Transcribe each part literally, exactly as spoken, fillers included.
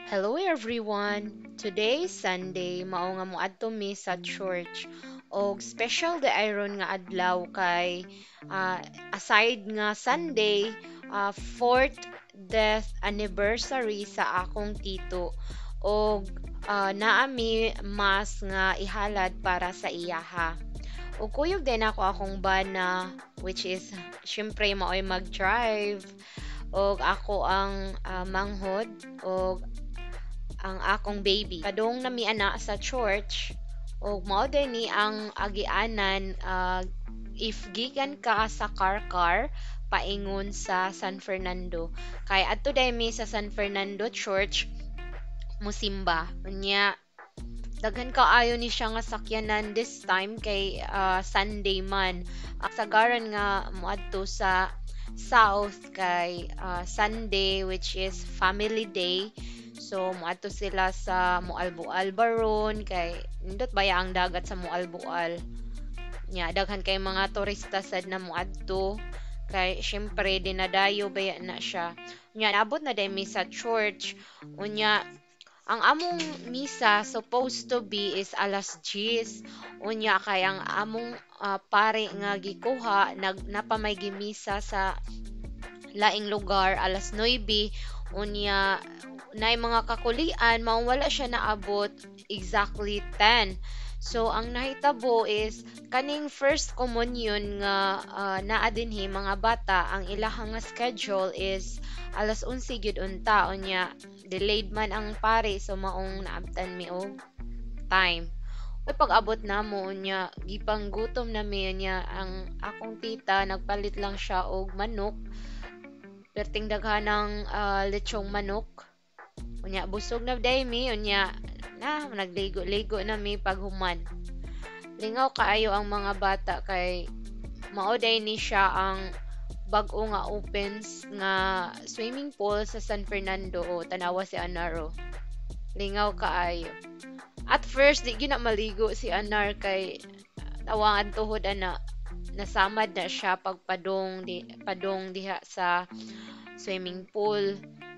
Hello everyone! Today Sunday, mao nga moadto mi sa church. Og special the iron nga adlaw kay ah, aside nga Sunday, ah, fourth death anniversary sa akong tito. Og ah, naa mi mas nga ihalad para sa iyaha. Og kuyog din ako akong bana which is syempre maoy mag-drive og ako ang ah, manghod og ang akong baby. Kadong nami ana sa church ug mao din ni ang agianan ah, if gikan ka sa car-car paingon sa San Fernando. Kay adto day mi sa San Fernando Church musimba. Unya daghan kaayo ni siya nga sakyanan this time kay ah, Sunday man. Ang sagaran nga moadto sa south kay ah, Sunday which is family day. So moadto sila sa Mualbual baron kay nindot baya ang dagat sa Mualbual. Nya daghan kay mga turista sad na moadto kay syempre dinadayo baya na siya. Nya naabot na dai mi sa church. Unya ang among misa supposed to be is alas diyes. Unya kay ang among ah, pare nga gikuha nag napamay gimisa sa laing lugar alas nuwebe. Unya nay mga kakulian mao wala siya naabot exactly ten. So ang nahitabo is kaning first communion nga ah, naa dinhi mga bata ang ilahang nga schedule is alas onse gyud unta unya delayed man ang pare so maong naabtan mi og time. Uy, pag-abot na mo unya gipang gutom na mi unya ang akong tita nagpalit lang siya og manok perting daghanang ah, lechong manok. Unya busog na day mi unya na nagligo-ligo na mi paghuman. Lingaw kaayo ang mga bata kay mao day ni siya ang bag-o nga opens nga swimming pool sa San Fernando o tanawa si Anaro. Lingaw kaayo. At first di gyud na maligo si Anar kay tawangan tuhod ana nasamad na siya pagpadong di padong diha sa swimming pool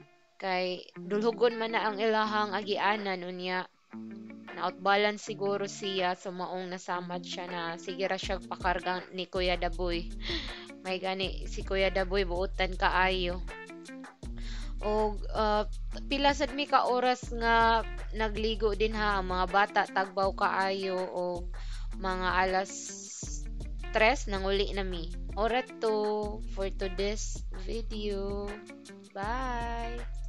kay dulhugon man na ang ilahang agianan unya na outbalance siguro siya sa maong nasamad siya na sige ra siya pakarga ni Kuya Daboy. May gani si Kuya Daboy buotan kaayo. Og ah, pila sad mi ka oras nga nagligo din ha ang mga bata tagbaw kaayo og mga alas tres nang uli na mi. Ora to for today's video. Bye.